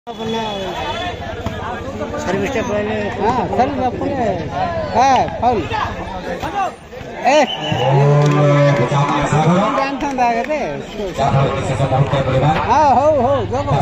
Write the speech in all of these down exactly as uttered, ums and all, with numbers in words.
service पहले हाँ service अपने हाँ फाउल ए जानता था कहते हाँ हो हो देखो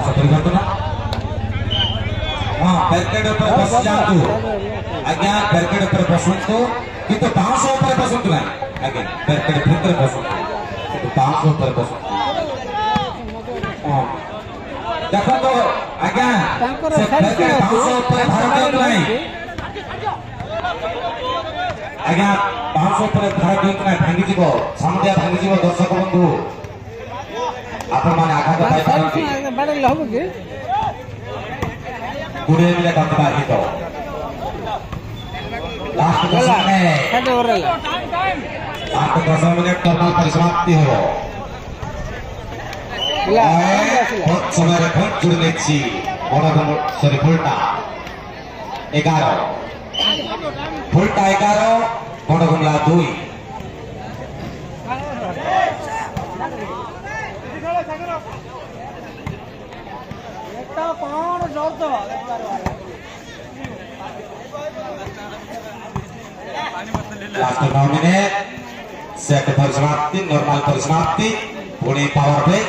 हाँ बैरिकेड ऊपर बस जातु आज्ञा बैरिकेड ऊपर बसंतु किंतु पांच सौ ऊपर बसंतु ना आज्ञा बैरिकेड भीतर बसंतु किंतु पांच सौ ऊपर बसंतु हाँ देखो तो आज्ञा से बैरिकेड पांच सौ ऊपर भारत नहीं आज्ञा पांच सौ ऊपर भारत नहीं भांगी जीवो समुदाय भांगी जीवो दर्शक बंधु आपण माने आघात पाई पारंती बड़े लोग के पूरे मिले बाधित लास्ट दस मिनट लास्ट दस मिनट टर्नल परिसमाप्ति हो बहुत समय बहुत जुड़ने ची और सॉरी फुलटा ग्यारह फुलटा ग्यारह बड़गुमला दुई लास्ट नौ मिनट सेट परिसमाप्ति नॉर्मल परिसमाप्ति पुणे पावर प्ले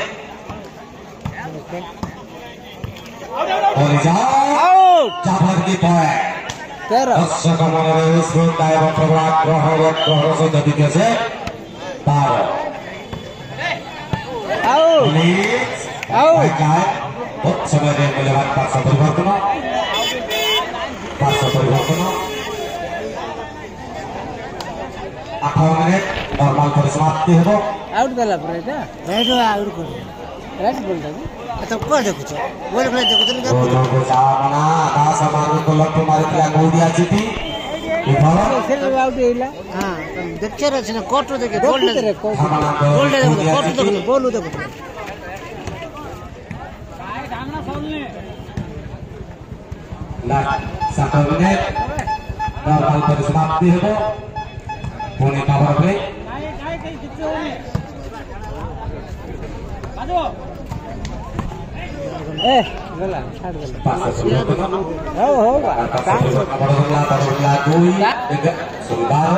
और जाफर की पॉइंट दर्शक मनरे श्रोता एवं प्रभात ग्रह ग्रह सहित द्वितीय से बारह बहुत समय मूल्यवान पार्श्व परिवर्तन पार्श्व परिवर्तन आठ मिनट नॉर्मल परिसमाप्ति हो आउट गला पर एटा राइट आउट कर राइट बोल दे तो को देखुछ बोल बोल देखुछ नहीं देखुछ लोग सामना आकाश मार्ग को लप मारितला गोडिया चिटी सेल आउट हेला हां देखछ रे छ कोट देखे बोल दे बोल दे कोट देखे बोल देखुछ लास्ट सात मिनट नॉर्मल परिसमाप्ति हो पुणे पावर प्ले ए गला छाड़ गला पास से हो हो काम से बड़गुमला बड़गुमला दुई सुंदर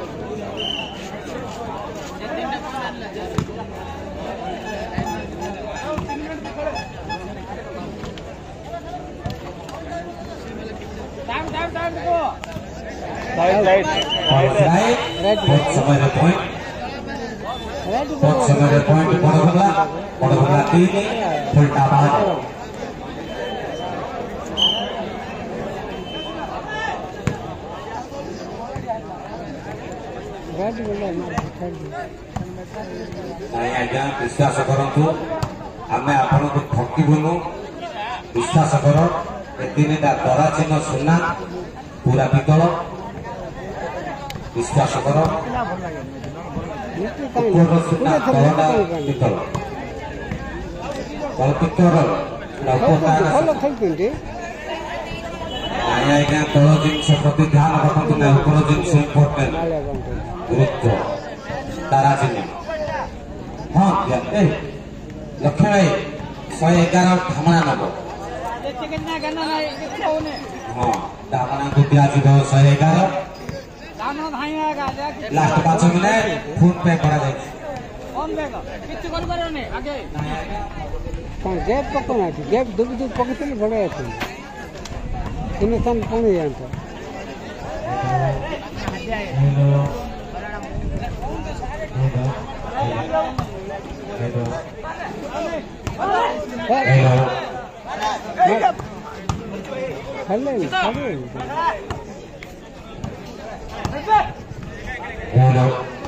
राइट राइट राइट बहुत समय पॉइंट बहुत समय पॉइंट बड़गुमला बड़गुमला तीन फुलटा पांच नहीं आज्ञा विश्वास करतु आम आपण को ठकबुनु विश्वास कर दिन दरा चिन्ह सुना पूरा पितल विश्वास कर सुना तलटा पितल तल पितल आज्ञा तल जिनस प्रति ध्यान रखते ना उपर जिनस इम्पोर्टेंट गुरुत्व तारा चिन्ह हाँ लक्ष्य भाई शहे एगार धामणा नब हाँ धामणा को दिज्व शहे एगार लास्ट पांच मिनट फोन पे करा गैप पकना गैप दुब दुब पकते बड़े इन सन पानी जानता हेलो हेलो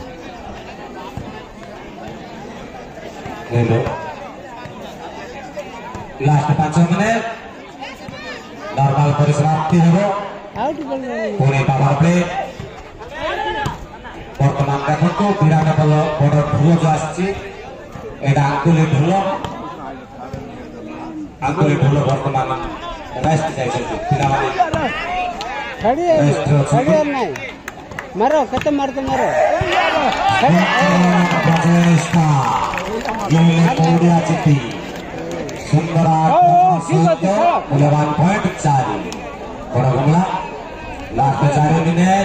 हेलो लास्ट पांच मिनट नॉर्मल परिसमाप्ति हो पुणे पावर प्ले बर्तमान देखो विराट बल बड़ ढोल जो आसी आंकुली ढोल आंकुली ढोल बर्तमान रेस्ट जाए मारो कत मारते मारो सुंदर ବସନ୍ତ ମୂଲ୍ୟବାନ ପଏଣ୍ଟ ଚାରି ବଡ଼ ବଙ୍ଗଳା ଲାଷ୍ଟ ଚାରି ମିନିଟ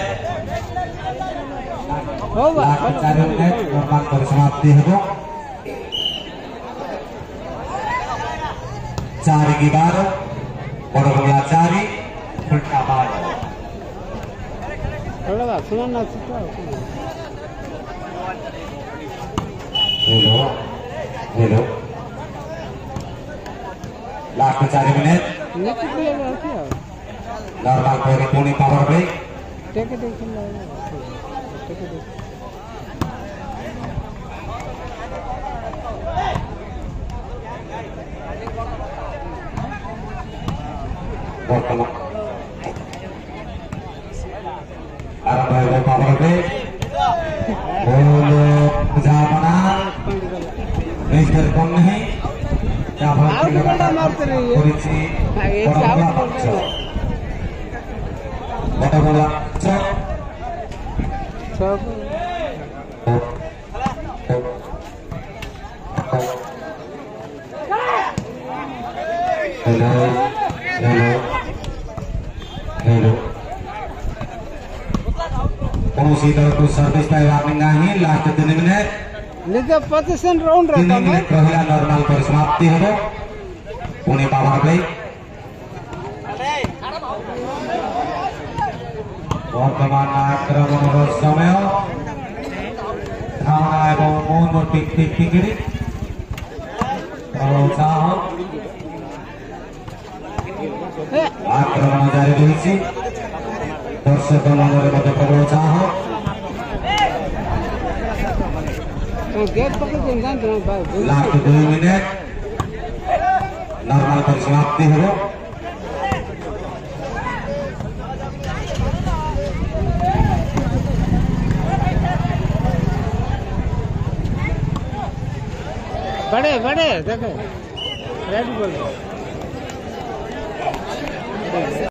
ଲାଷ୍ଟ ଚାରି ମିନିଟ ନର୍ମାଲ ପରିସମାପ୍ତି ହେବ ଚାରି କି ବାର ବଡ଼ ବଙ୍ଗଳା ଚାରି ଫୁଲଟା ବାର हेलो हेलो लास्ट चार मिनट नॉर्मल पे पुणे पावर प्ले वर्तमान आरंभ है पावर प्ले बोलो जामना मिस्टर कम नहीं क्या भारतीय लगातार कुरिची बड़ा पक्ष बड़ा बड़ा चौक चौक हेलो हेलो हेलो कौन-सी दल को सर्विस टाइम वार्निंग नहीं लास्ट तीन मिनट लिखा पच्चीस राउंड तीन मिनट पहला नॉर्मल परिसमाप्ति ହେବ पुणे पावर प्ले वर्तमान आक्रमणର ସମୟ धावना ଏବଂ ମୌନ ଟିକ ଟିକ ଟିକିରି ଉତ୍ସାହ आक्रमण जारी ରହିଛି दर्शक मନରେ ମଧ୍ୟ ପ୍ରବଳ ଉତ୍ସାହ लास्ट दो मिनट नॉर्मल परिसमाप्ति हो बड़े बड़े देखे रेड बॉल